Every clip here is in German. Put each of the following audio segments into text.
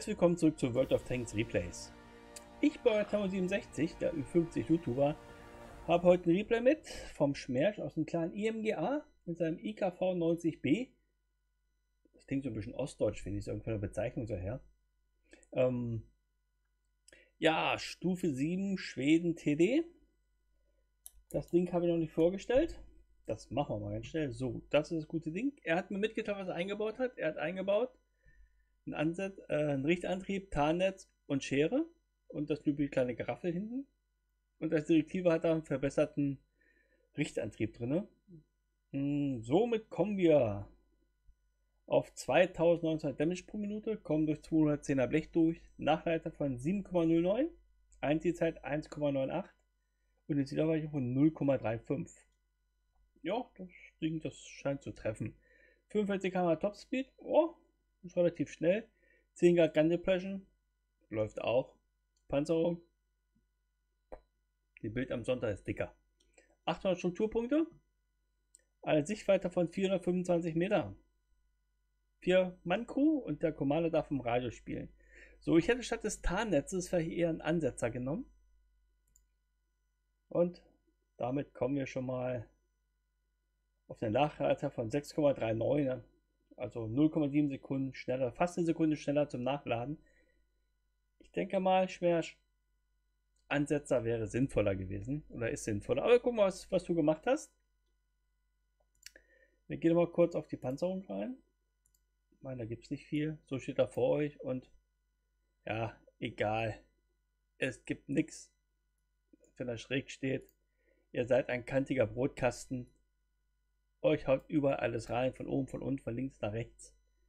Herzlich willkommen zurück zu World of Tanks Replays. Ich bin Tamo67, der Ü50 YouTuber, habe heute ein Replay mit vom Schmerz aus dem kleinen IMGA mit seinem IKV 90B. Das klingt so ein bisschen ostdeutsch, finde ich, so von der Bezeichnung so her. Ja, Stufe 7 Schweden TD. Das Ding habe ich noch nicht vorgestellt. Das machen wir mal ganz schnell. So, das ist das gute Ding. Er hat mir mitgeteilt, was er eingebaut hat. Er hat eingebaut einen Richtantrieb, Tarnnetz und Schere und das übliche kleine Geraffel hinten. Und als Direktive hat er einen verbesserten Richtantrieb drin. Somit kommen wir auf 2900 Damage pro Minute, kommen durch 210er Blech durch, Nachleiter von 7,09, Einziehzeit 1,98 und eine Zielerreichung von 0,35. Ja, das Ding, das scheint zu treffen. 45 km Topspeed, oh, ist relativ schnell. 10 Grad Gun Depression, läuft auch. Panzerung, die Bild am Sonntag ist dicker. 800 Strukturpunkte, eine Sichtweite von 425 Meter. 4-Mann-Crew und der Commander darf im Radio spielen. So, ich hätte statt des Tarnnetzes vielleicht eher einen Ansetzer genommen. Und damit kommen wir schon mal auf den Nachlader von 6,39, also 0,7 Sekunden schneller, fast eine Sekunde schneller zum Nachladen. Ich denke mal, Ansetzer wäre sinnvoller gewesen oder ist sinnvoller. Aber guck mal, was du gemacht hast. Wir gehen mal kurz auf die Panzerung rein. Ich meine, da gibt es nicht viel. So steht da vor euch und ja, egal. Es gibt nichts, wenn er schräg steht. Ihr seid ein kantiger Brotkasten. Euch haut überall alles rein, von oben, von unten, von links nach rechts.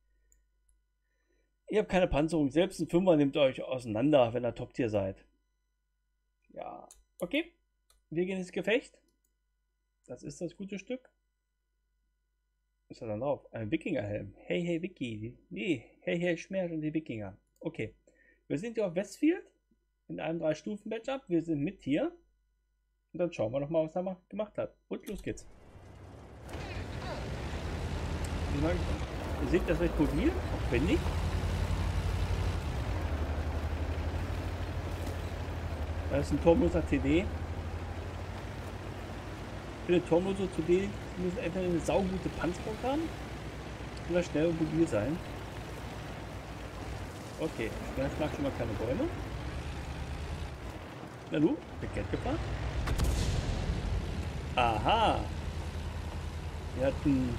Ihr habt keine Panzerung. Selbst ein Fünfer nimmt euch auseinander, wenn ihr Top-Tier seid. Ja, okay. Wir gehen ins Gefecht. Das ist das gute Stück. Was ist da dann drauf? Ein Wikingerhelm. Hey, hey, Wiki. Nee, hey, hey, Schmerz und die Wikinger. Okay. Wir sind hier auf Westfield in einem 3-Stufen-Matchup. Wir sind mit hier. Und dann schauen wir noch mal, was er gemacht hat. Und los geht's. Ihr seht das recht mobil, auch wenn nicht. Das ist ein turmloser TD. Für den turmloser TD müssen entweder eine saugute Panzerung haben oder schnell und mobil sein. Okay, ich mag schon mal keine Bäume. Na du, Paket gefahren. Aha! Wir hatten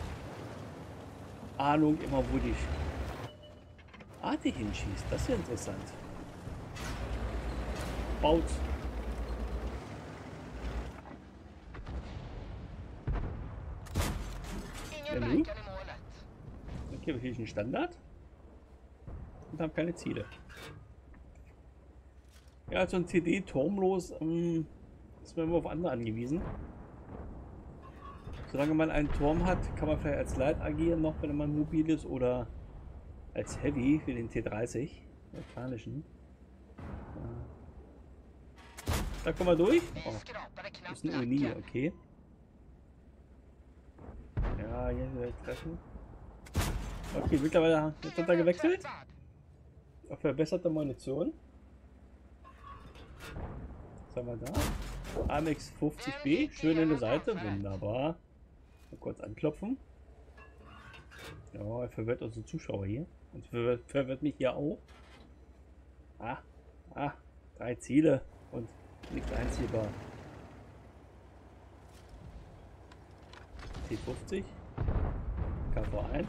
Ahnung immer, wo die Arte hinschießt. Das ist ja interessant. Baut. Ja, okay, wir kriegen einen Standard und haben keine Ziele. Ja, also ein CD turmlos ist man immer auf andere angewiesen. Solange man einen Turm hat, kann man vielleicht als Light agieren, noch wenn man mobil ist, oder als Heavy für den T30, mechanischen. Da kommen wir durch. Oh, das ist eine Uni, okay. Ja, hier wieder treffen. Okay, mittlerweile jetzt hat er gewechselt. Auf verbesserte Munition. Was haben wir da? AMX 50B, schön in der Seite, wunderbar. Mal kurz anklopfen. Ja, er verwirrt unsere Zuschauer hier. Und verwirrt mich hier auch. 3 Ziele und nichts einziehbar. T50. KV1.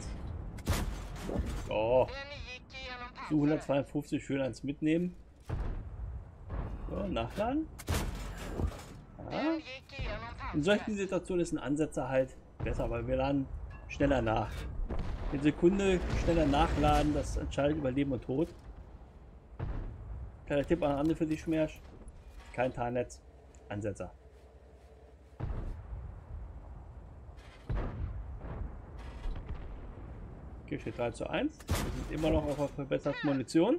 Oh. Zu 152 schön eins mitnehmen. So, nachladen. Ja. In solchen Situationen ist ein Ansetzer halt besser, weil wir laden schneller nach. In Sekunde schneller nachladen, das entscheidet über Leben und Tod. Kleiner Tipp an andere für die Schmerz. Kein Tarnnetz, Ansetzer. Okay, steht 3:1. Wir sind immer noch auf verbesserte Munition.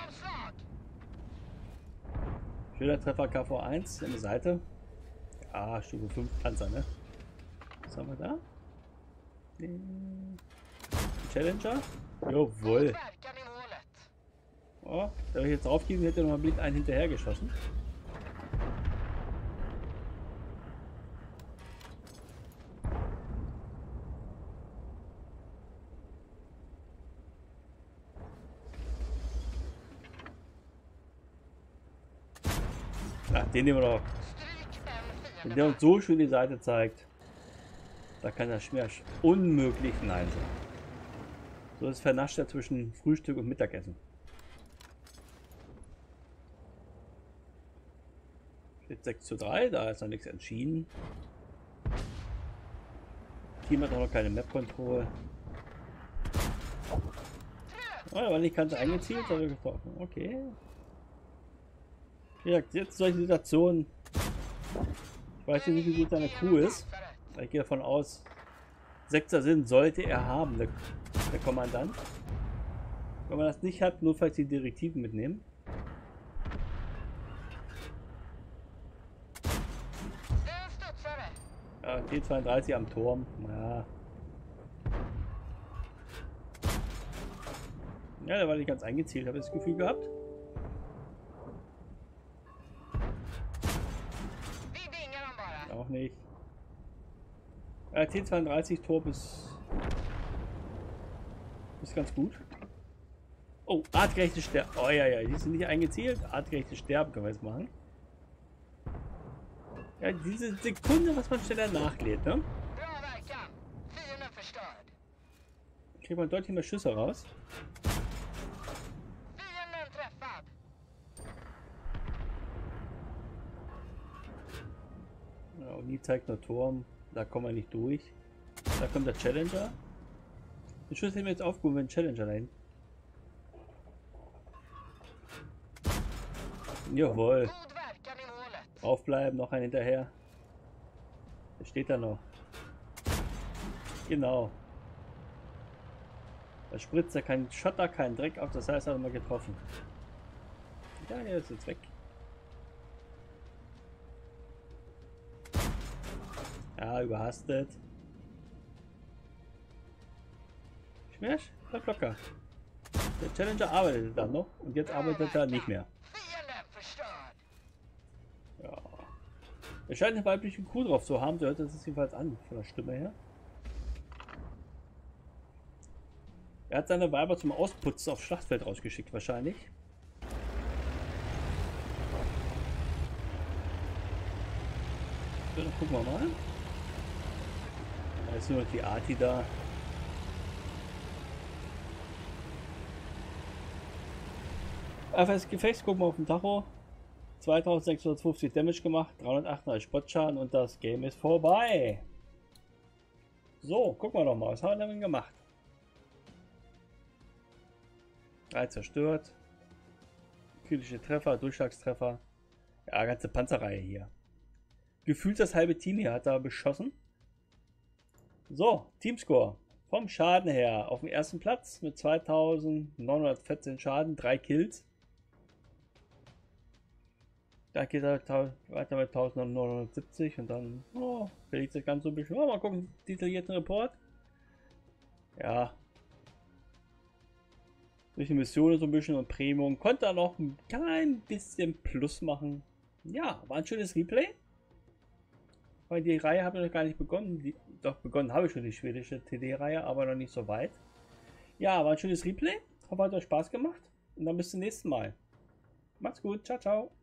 Schöner Treffer KV1 an der Seite. Ah, Stufe 5 Panzer, ne? Was haben wir da? Challenger? Jawohl. Oh, da ich jetzt draufgehen, hätte er noch mal blind einen hinterher geschossen. Ach, den nehmen wir doch. Wenn der uns so schön die Seite zeigt, da kann der Schmerz unmöglich Nein sagen. So ist vernascht er zwischen Frühstück und Mittagessen. Steht 6:3, da ist noch nichts entschieden. Team hat auch noch keine Map-Control. Oh, da war nicht ganz eingezielt, aber getroffen. Okay. Ja, jetzt solche Situationen. Ich weiß nicht, wie gut seine Crew ist. Ich gehe davon aus, 6er sind, sollte er haben, der Kommandant. Wenn man das nicht hat, nur falls die Direktiven mitnehmen. Ja, T32 am Turm. Ja. Ja, der war nicht ganz eingezielt, habe ich das Gefühl gehabt. Auch nicht. Ja, T32 Turm ist ganz gut. Oh, artgerechtes Sterben. Oh ja, ja, die sind nicht eingezielt. Artgerechtes Sterben können wir jetzt machen. Ja, diese Sekunde, was man schneller nachlädt, ne? Kriegt man deutlich mehr Schüsse raus. Ja, und die zeigt nur Turm. Da kommen wir nicht durch. Da kommt der Challenger. Den Schuss hätten wir jetzt aufgehoben, wenn Challenger dahin. Jawohl. Aufbleiben, noch ein hinterher. Der steht da noch. Genau. Da spritzt ja kein Schotter, kein Dreck auf, das heißt, er hat mal getroffen. Ja, der ist jetzt weg. Ja, überhastet. Schmerz? Bleib locker. Der Challenger arbeitet dann noch und jetzt arbeitet er nicht mehr. Ja. Er scheint eine weibliche Kuh drauf zu haben, so hört es jedenfalls an, von der Stimme her. Er hat seine Weiber zum Ausputzen aufs Schlachtfeld rausgeschickt, wahrscheinlich. So, dann gucken wir mal. Da ist nur noch die Arti da. Einfach das Gefecht, gucken wir auf dem Tacho. 2650 Damage gemacht, 338 Spotschaden und das Game ist vorbei. So, gucken wir doch mal, was haben wir denn gemacht? 3 zerstört. Kritische Treffer, Durchschlagstreffer. Ja, ganze Panzerreihe hier. Gefühlt das halbe Team hier hat da beschossen. So, Teamscore. Vom Schaden her auf dem ersten Platz mit 2914 Schaden, 3 Kills. Da geht er weiter mit 1970 und dann verliert sich ganz so ein bisschen. Oh, mal gucken, detaillierten Report. Ja. Durch die Mission so ein bisschen und Premium konnte er noch ein klein bisschen Plus machen. Ja, war ein schönes Replay. Weil die Reihe habe ich noch gar nicht begonnen. Doch begonnen habe ich schon die schwedische TD-Reihe, aber noch nicht so weit. Ja, war ein schönes Replay. Hoffe, hat euch Spaß gemacht. Und dann bis zum nächsten Mal. Macht's gut. Ciao, ciao.